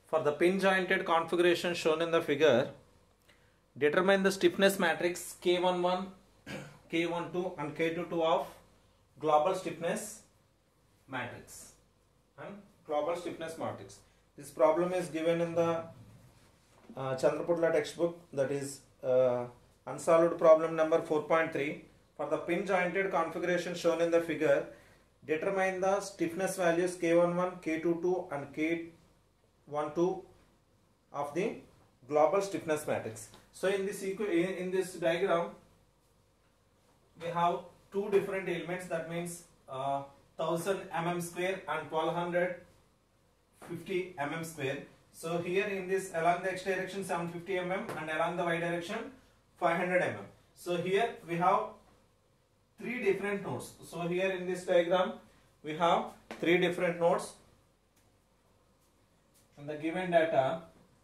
For the pin jointed configuration shown in the figure, determine the stiffness matrix K11, K12 and K22 of global stiffness matrix and global stiffness matrix. This problem is given in the Chandraputla textbook, that is unsolved problem number 4.3. For the pin jointed configuration shown in the figure, determine the stiffness values K11, K22 and K12 of the global stiffness matrix. So in this diagram we have two different elements, that means 1000 mm square and 1250 mm square. So here in this, along the x direction 750 mm and along the y direction 500 mm. So here we have three different nodes. So here in this diagram we have three different nodes, and the given data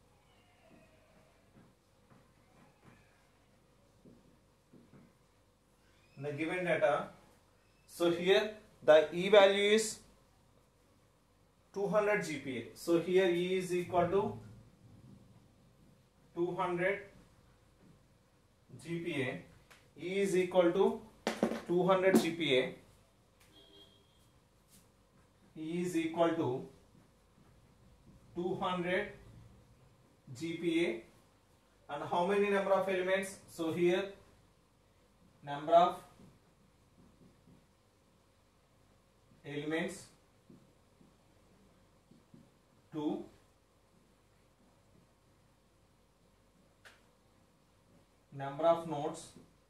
so here the E value is 200 GPa. So here E is equal to 200 GPa. E is equal to 200 GPa. E is equal to 200 GPa. And how many number of elements? So here number of elements 2, number of nodes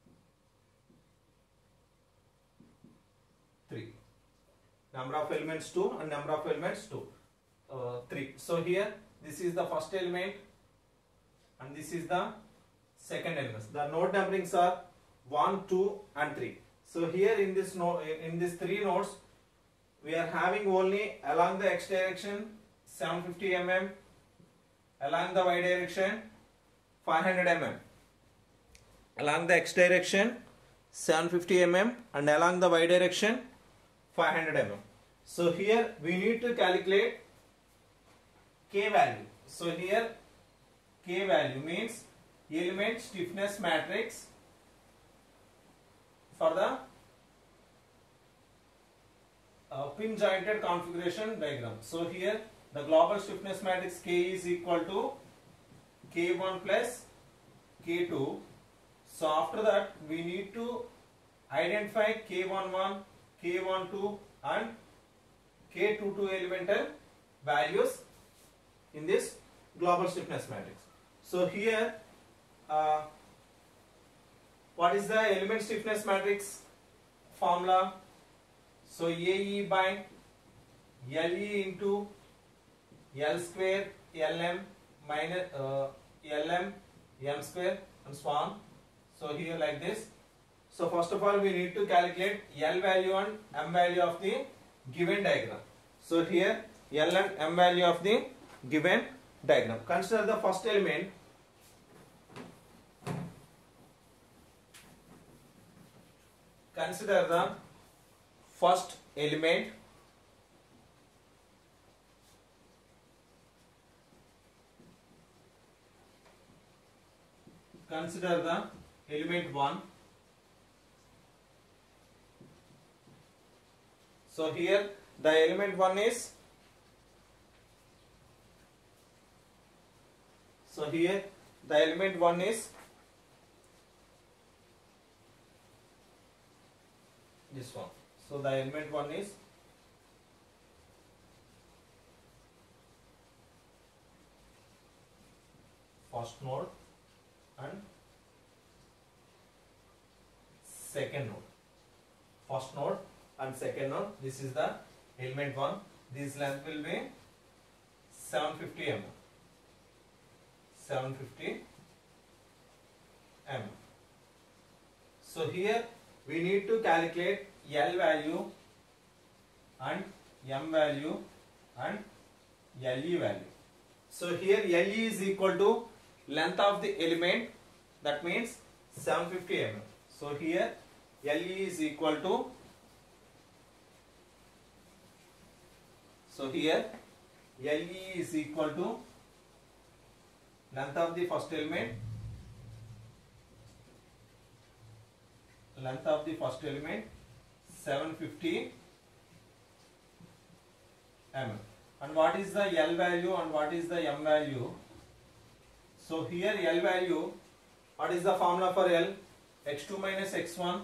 3, number of elements 2 and number of elements 3. So here this is the first element and this is the second element. The node numberings are 1, 2 and 3. So here in this node, in these three nodes, we are having only along the x direction 750 mm, along the y direction 500 mm. Along the x direction 750 mm and along the y direction 500 mm. So here we need to calculate K value. So here K value means element stiffness matrix for the pin jointed configuration diagram. So here the global stiffness matrix K is equal to K1 plus K2. So after that we need to identify K11, K12 and K22 elemental values in this global stiffness matrix. So here what is the element stiffness matrix formula? So AE by LE into L square LM minus LM M square and so on. So here like this. So first of all we need to calculate L value and M value of the given diagram. So here L and M value of the given diagram. Consider the first element. Consider the first element. Consider the element 1. So here the element 1 is, so here the element 1 is this one. So the element 1 is first node and second node. First node and second node. This is the element 1. This length will be 750 mm. 750 mm. So here we need to calculate L value and M value and LE value. So here LE is equal to length of the element, that means 750 mm. So here LE is equal to, so here LE is equal to length of the first element, length of the first element 750 mm. And what is the L value and what is the M value? So here L value, what is the formula for L? X2 minus X1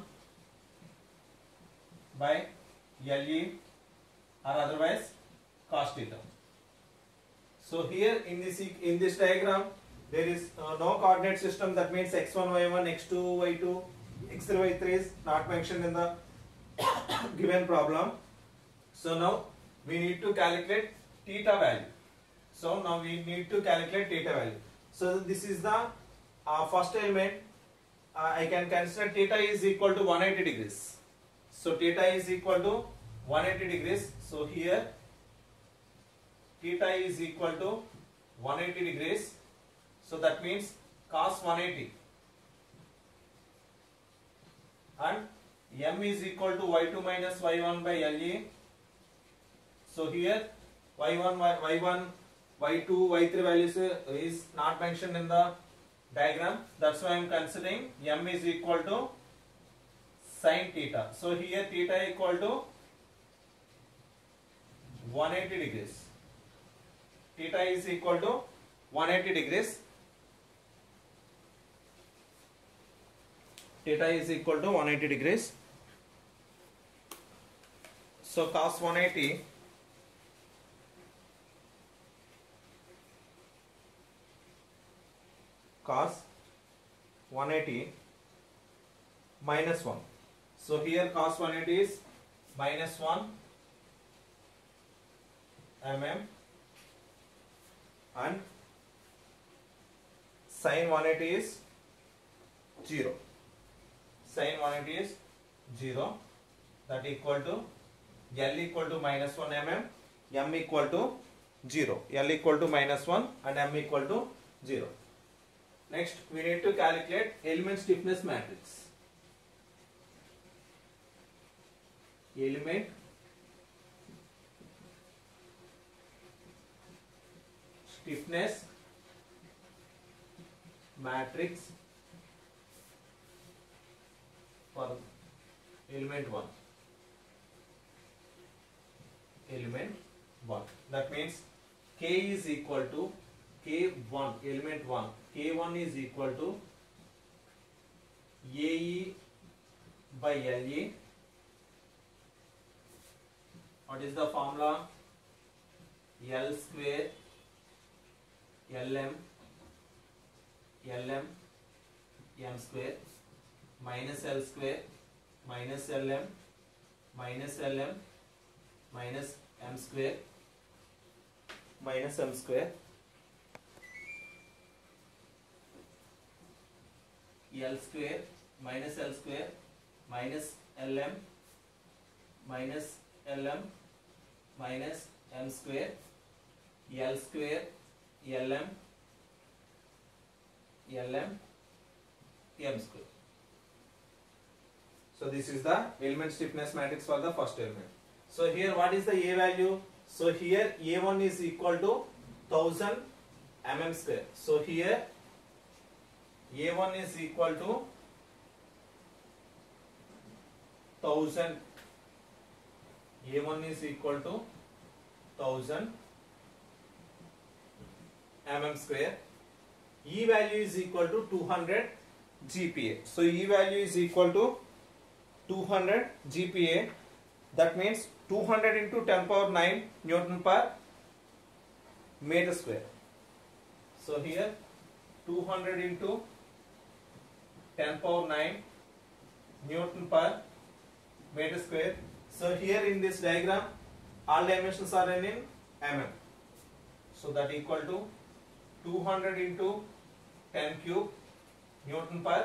by LE, or otherwise cos theta. So here in this diagram there is no coordinate system. That means x1 y1, x2 y2, x3 y3 is not mentioned in the given problem. So now we need to calculate theta value. So now we need to calculate theta value. So this is the first element. I can consider theta is equal to 180 degrees. So theta is equal to 180 degrees. So here theta is equal to 180 degrees. So that means cos 180. And M is equal to y2 minus y1 by LE. So here y1, y1, y2, y3 values is not mentioned in the diagram. That's why I am considering M is equal to sin theta. So here theta equal to 180 degrees. Theta is equal to 180 degrees. Theta is equal to 180 degrees. So cos 180 minus 1. So here cos 180 is minus 1 mm and sin 180 is 0. Sin 180 is 0. That equal to L equal to minus 1 mm, M equal to 0. L equal to minus 1 and M equal to 0. Next we need to calculate element stiffness matrix. Element stiffness matrix for element 1. Element 1. That means K is equal to K1, element 1. K1 is equal to AE by LE. What is the formula? L square LM M square minus L square minus LM minus LM minus M square minus M square L square minus L square minus LM minus LM minus M square L square LM M square. So this is the element stiffness matrix for the first element. So here what is the A value? So here A1 is equal to 1000 mm square. So here A1 is equal to 1000. A1 is equal to 1000 mm square. E value is equal to 200 GPa. So E value is equal to 200 GPa. That means 200 into 10 power 9 Newton per meter square. So here 200 into 10 power 9 Newton per meter square. So here in this diagram all dimensions are in mm. So that equal to 200 into 10 cube Newton per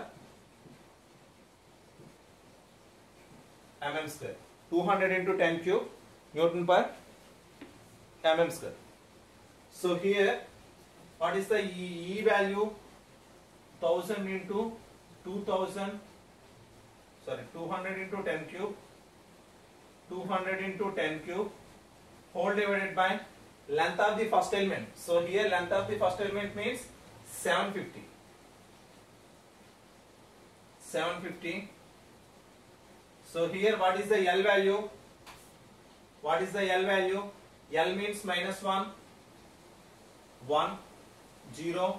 mm square. 200 into 10 cube Newton per mm square. So here what is the E value? 1000 into 2000, sorry, 200 into 10 cube, 200 into 10 cube whole divided by length of the first element. So here length of the first element means 750. 750. So here what is the L value? What is the L value? L means minus 1, 1, 0,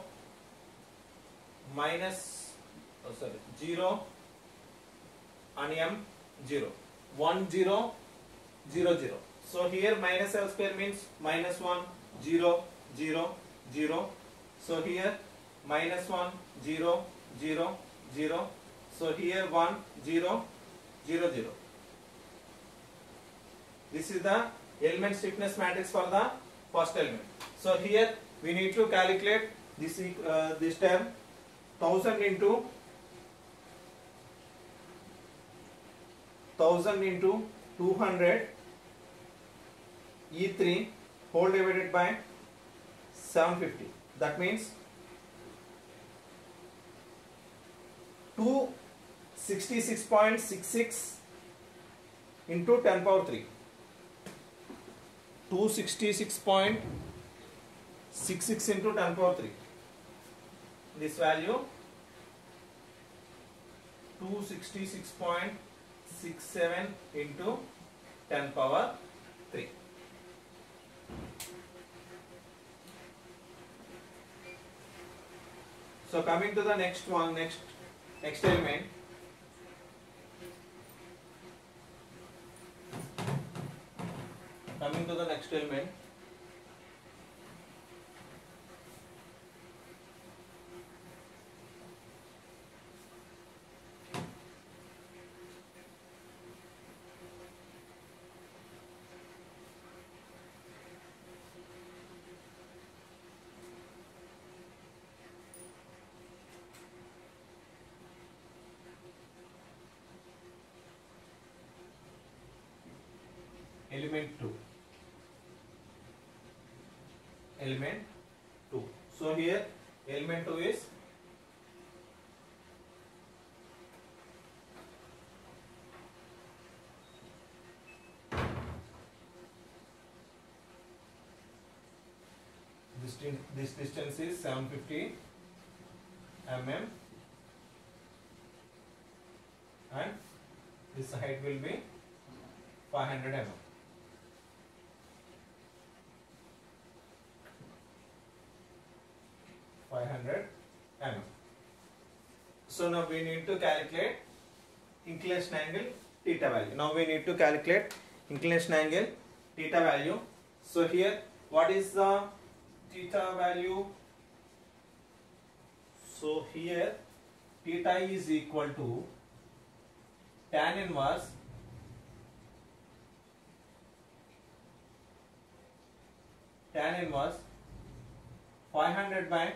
minus, 0 and M 0. 1, 0, 0, 0. So here minus L square means minus 1, 0, 0, 0. So here minus 1, 0, 0, 0. So here 1, 0, 0, 0. This is the element stiffness matrix for the first element. So here we need to calculate this term 1000 into 200 E3 whole divided by 750. That means 266.66 into 10 power 3. 266.66 into 10 power 3. This value 266.67 into 10 power 3. So coming to the next one, next element. Coming to the next element. Element 2. Element 2. So here element 2 is this distance is 750 mm and this height will be 500 mm. So now we need to calculate inclination angle theta value. Now we need to calculate inclination angle theta value. So here what is the theta value? So here theta is equal to tan inverse tan inverse 500 by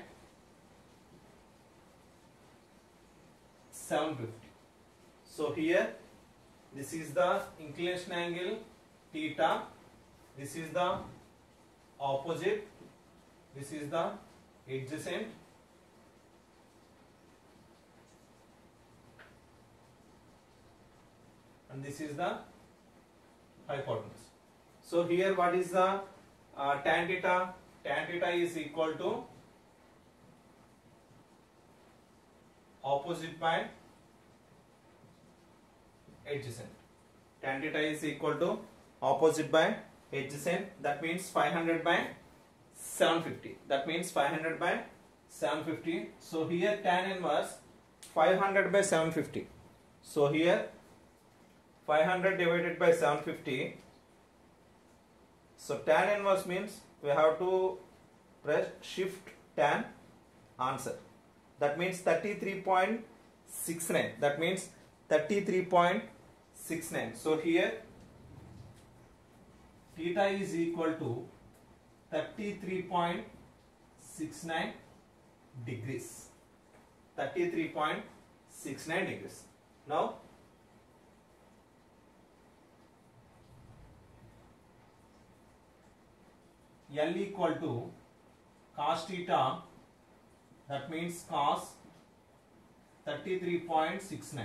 750. So here this is the inclination angle theta, this is the opposite, this is the adjacent, and this is the hypotenuse. So here what is the tan theta? Tan theta is equal to opposite by adjacent. Tan theta is equal to opposite by adjacent. That means 500 by 750. That means 500 by 750. So here tan inverse 500 by 750. So here 500 divided by 750. So tan inverse means we have to press shift tan answer. That means 33.69. That means 33.69. So here theta is equal to 33.69 degrees. 33.69 degrees. Now L equal to cos theta, that means cos 33.69.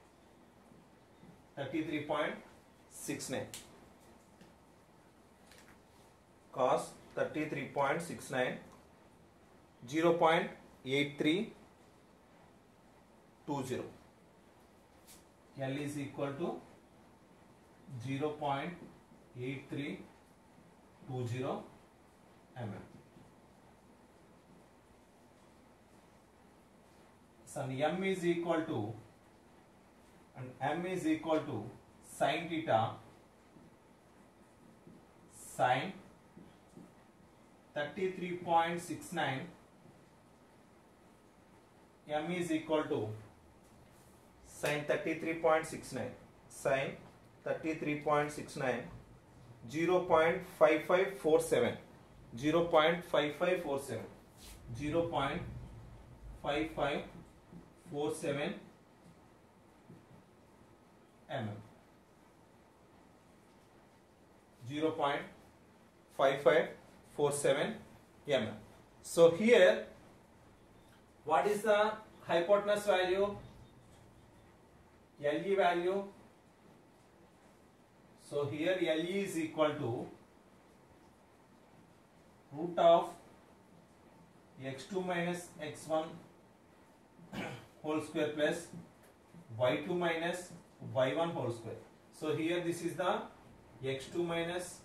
33.69 cos 33.69 0.0 0.8320. L is equal to 0.8320 mm. So m is equal to, and m is equal to sin theta sin 33.69, m is equal to sin 33.69 sin 33.69 0.5547 0.5547 0.5547 mm 0.5547 mm. So here what is the hypotenuse value? LE value. So here LE is equal to root of x2 minus x1 whole square plus y2 minus y1 whole square. So here this is the x2 minus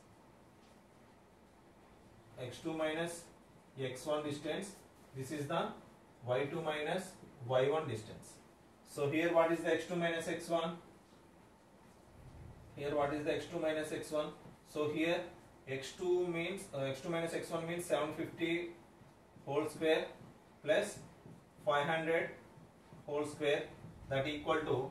x1 distance. This is the y2 minus y1 distance. So here what is the x2 minus x1? Here what is the x2 minus x1? So here x2 means x2 minus x1 means 750 whole square plus 500 whole square, that equal to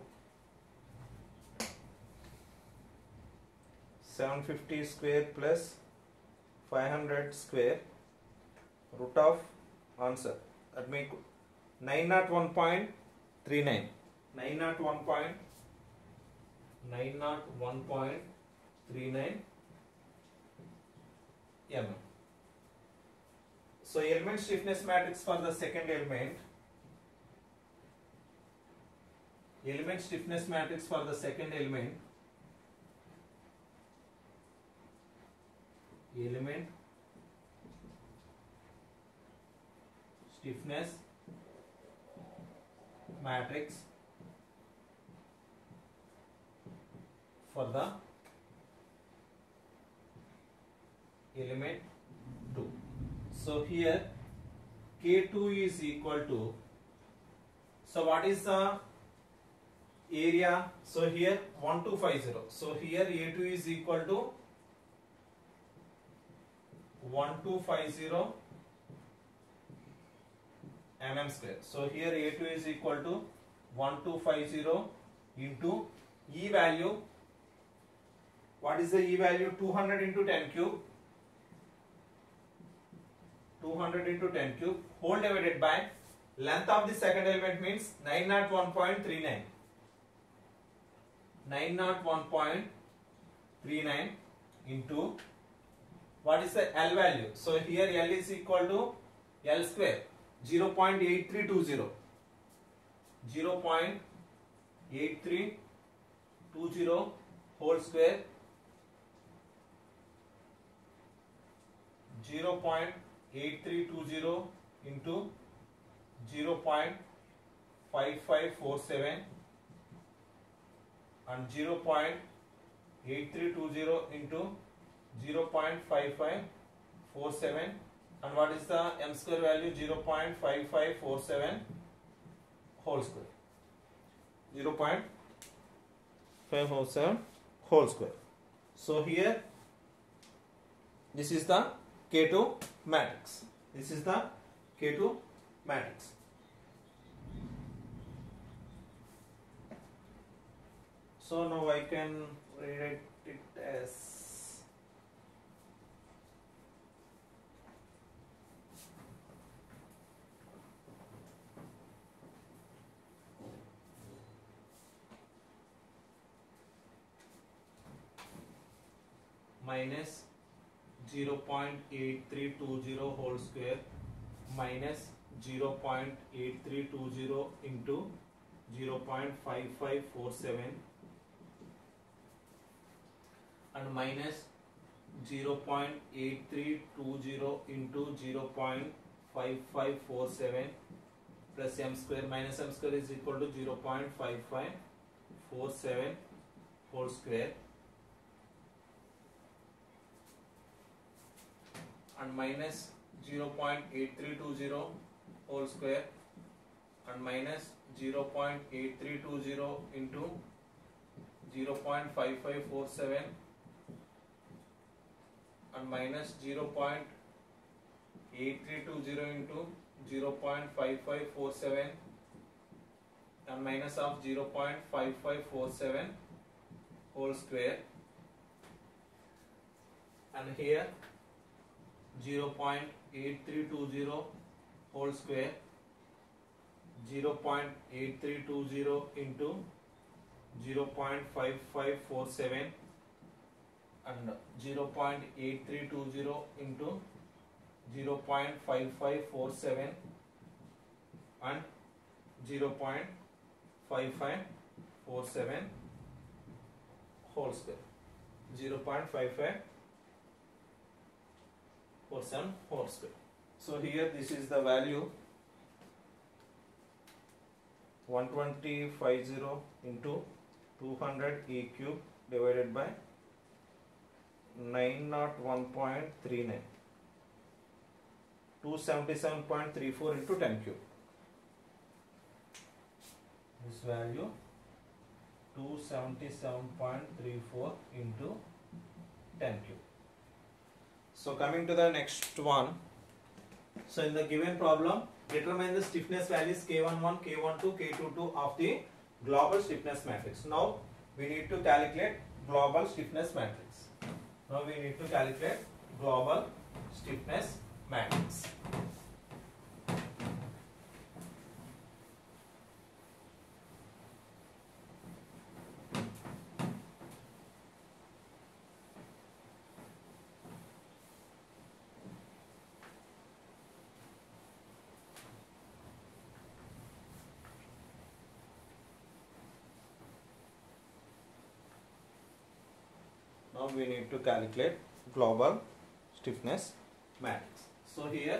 750 square plus 500 square root of answer, that make 901.39 901.39 mm. So element stiffness matrix for the second element, element stiffness matrix for the second element, element stiffness matrix for the element 2. So here K2 is equal to, so what is the area? So here 1250. So here A2 is equal to 1250 mm square. So here A2 is equal to 1250 into E value. What is the E value? 200 into 10 cube. 200 into 10 cube whole divided by length of the second element means 901.39. 901.39 into what is the L value? So here L is equal to L square 0.8320. 0.8320 whole square 0.8320 into 0.5547 and 0.8320 into 0.5547, and what is the m square value? 0.5547 whole square. 0.547 whole square. So here this is the K2 matrix. This is the K2 matrix. So now I can rewrite it as minus 0.8320 whole square minus 0.8320 into 0.5547 and minus 0.8320 into 0.5547 0.5547 plus m square minus m square is equal to 0.5547 whole square and minus 0.8320 whole square and minus 0.8320 into 0.5547 and minus 0.8320 into 0.5547 and minus of 0.5547 whole square and here 0.8320 whole square 0.8320 into 0.5547 and 0.8320 into 0.5547 and 0.5547 whole square 0.5547 whole square. So here this is the value 1250 into 200 e cube divided by 901.39 277.34 into 10 cube. This value 277.34 into 10 cube. So coming to the next one. So in the given problem, determine the stiffness values K11, K12, K22 of the global stiffness matrix. Now we need to calculate global stiffness matrix. Now we need to calculate global stiffness matrix. Now we need to calculate global stiffness matrix. So here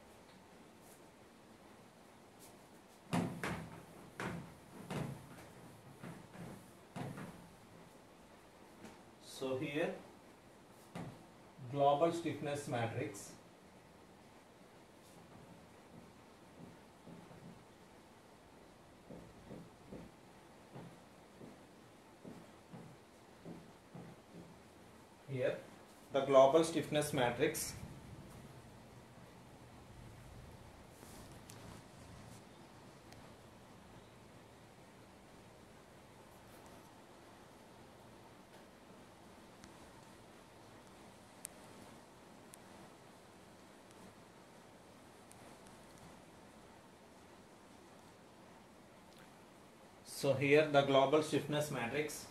global stiffness matrix here the global stiffness matrix so here the global stiffness matrix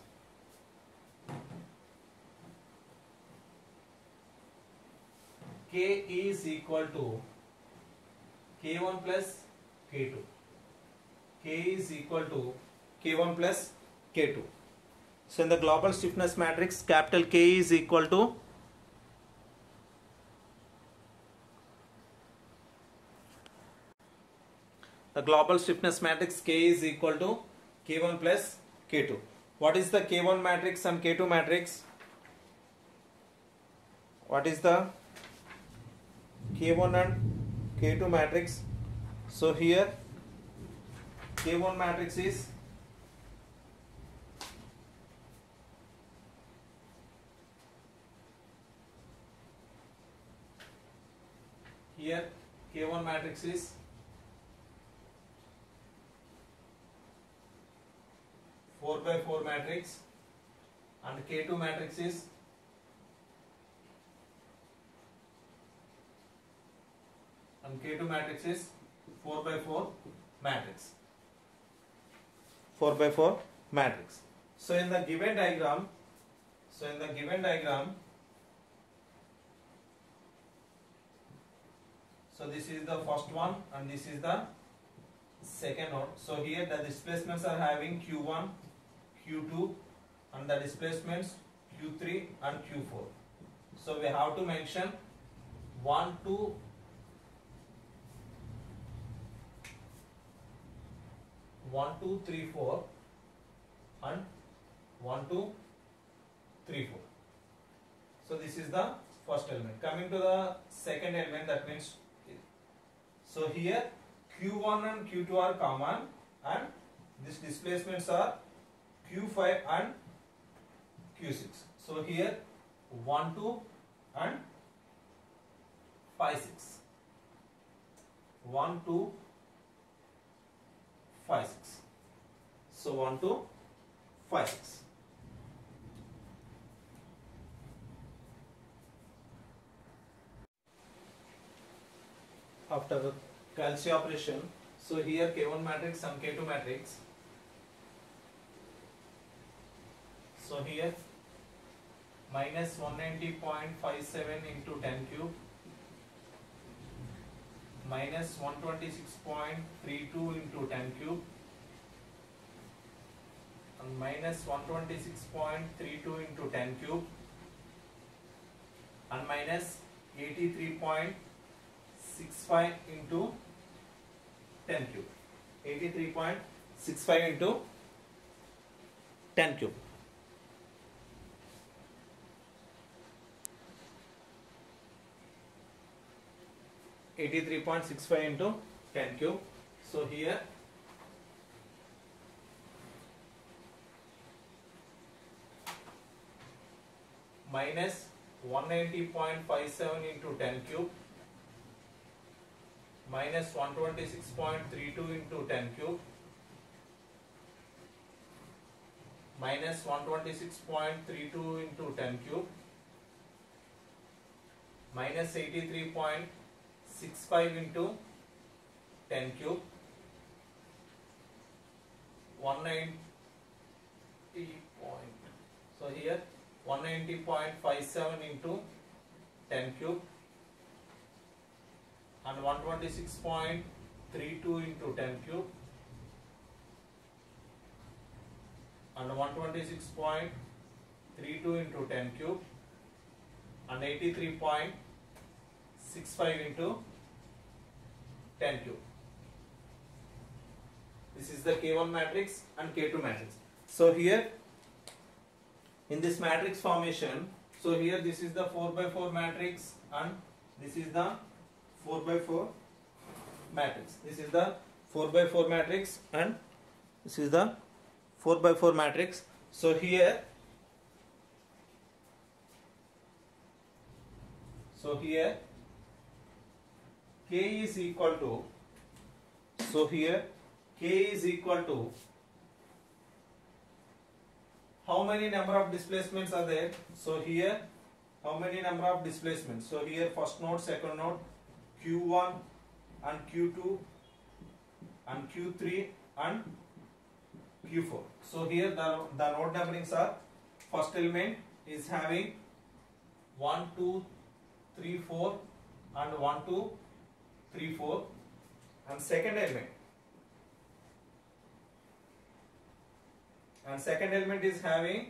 K is equal to K1 plus K2. K is equal to K1 plus K2. So in the global stiffness matrix, capital K is equal to the global stiffness matrix K is equal to K1 plus K2. What is the K1 matrix and K2 matrix? What is the K1 and K2 matrix? So here K1 matrix is here K1 matrix is 4/4 matrix and K2 matrix is K2 matrix is 4/4 matrix. 4/4 matrix. So in the given diagram, so this is the first one and this is the second one. So here the displacements are having Q1, Q2 and the displacements Q3 and Q4. So we have to mention 1, 2 1 2 3 4 and 1 2 3 4. So this is the first element. Coming to the second element, that means, so here Q1 and Q2 are common and these displacements are Q5 and Q6. So here 1 2 and 5 6. 1 2 5 6. So 1 2 5 6. After the Calci operation, so here K1 matrix and K2 matrix. So here minus 190.57 into 10 cube minus 126.32 into 10 cube and minus 126.32 into 10 cube and minus 83.65 into 10 cube. 83.65 into 10 cube. (83.65 into 10 cube). So here minus 190.57 into 10 cube minus 126.32 into 10 cube minus 126.32 into 10 cube minus 83.65 into 10 cube 190 point. So here 190.57 into 10 cube and 126.32 into 10 cube and 126.32 into 10 cube and 83.65 into 10 cube. This is the K1 matrix and K2 matrix. So here in this matrix formation, so here this is the 4x4 matrix and this is the 4x4 matrix. This is the 4x4 matrix and this is the 4x4 matrix. So here K is equal to, so here K is equal to how many number of displacements are there? So here how many number of displacements? So here first node, second node, Q1 and Q2 and Q3 and Q4. So here the node numberings are, first element is having 1 2 3 4 and 1 2 3 4 and second element is having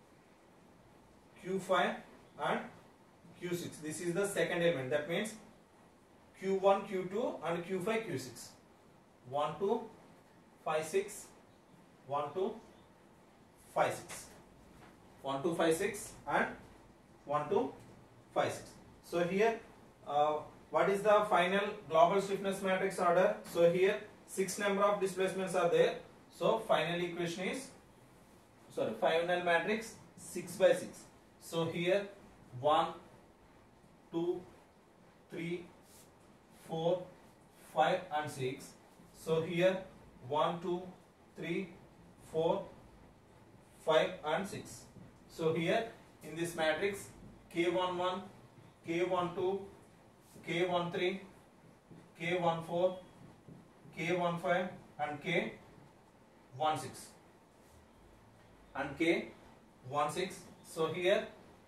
Q5 and Q6. This is the second element, that means Q1 Q2 and Q5 Q6. 1 2 5 6 1 2 5 6 1 2 5 6 and 1 2 5 6. So here what is the final global stiffness matrix order? So here 6 number of displacements are there. So final equation is, final matrix 6 by 6. So here 1 2 3 4 5 and 6. So here 1 2 3 4 5 and 6. So here in this matrix K11, K12, K13, K14, K15 and K16 and K16. So here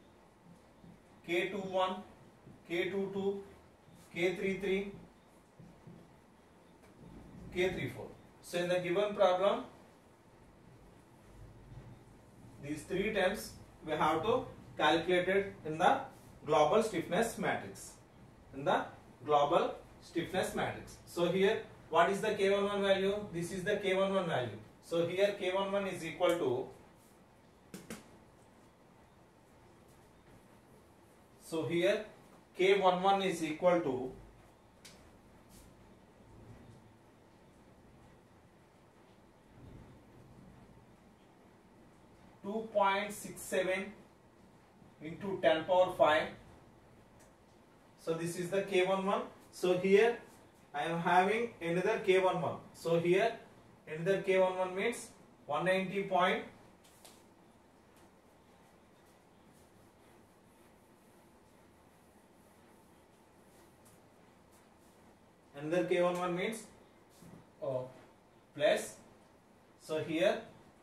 K21, K22, K33, K34. So in the given problem, these 3 terms we have to calculate it in the global stiffness matrix. So here what is the K11 value? This is the K11 value. So here K11 is equal to, so here K11 is equal to 2.67 into 10 power 5. So this is the K11. So here I am having another K11. So here another K11 means 190 point. Another K11 means plus. So here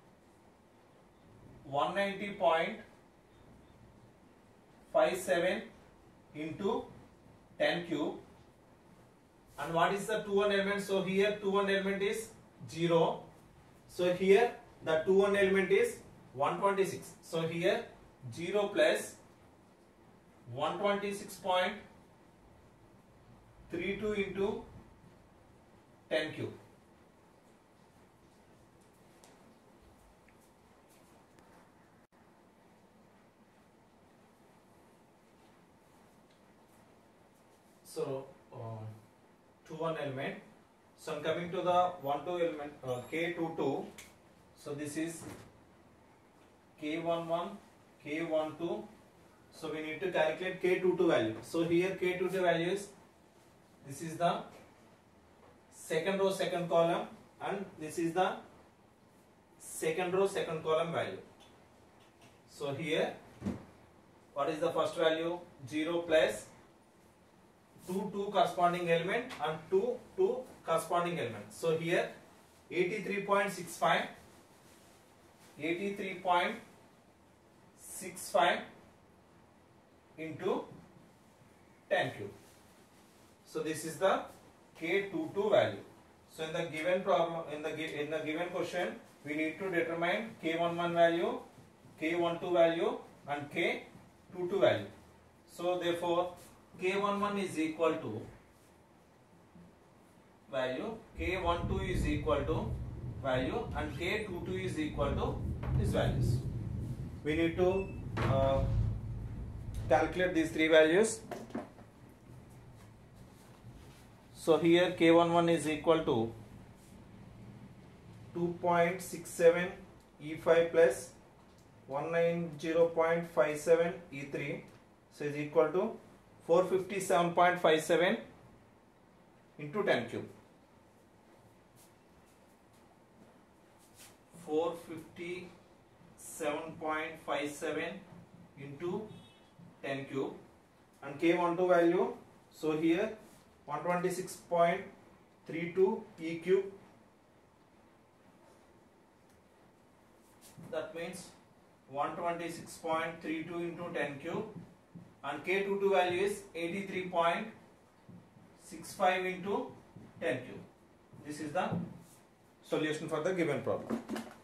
190.57 into 10 cube. And what is the 2-1 element? So here 2-1 element is 0. So here the 2-1 element is 126. So here 0 plus 126.32 into 10 cube. So 2-1 element. So I'm coming to the 1-2 element, K22. So this is K11, K12. So we need to calculate K22 value. So here K22 value is, this is the second row second column, and this is the second row second column value. So here what is the first value? 0 plus 2 corresponding element and 2 corresponding element. So here 83.65 into 10 cube. So this is the K22 value. So in the given problem, in the given question, we need to determine K11 value, K12 value and K22 value. So therefore K11 is equal to value, K12 is equal to value and K22 is equal to these values. We need to calculate these three values. So here K11 is equal to 2.67 E5 plus 190.57 E3. So is equal to 457.57 into 10 cube. 457.57 into 10 cube. And K12 value, so here 126.32 E cube. That means 126.32 into 10 cube. And K22 value is 83.65 into 10 cube. This is the solution for the given problem.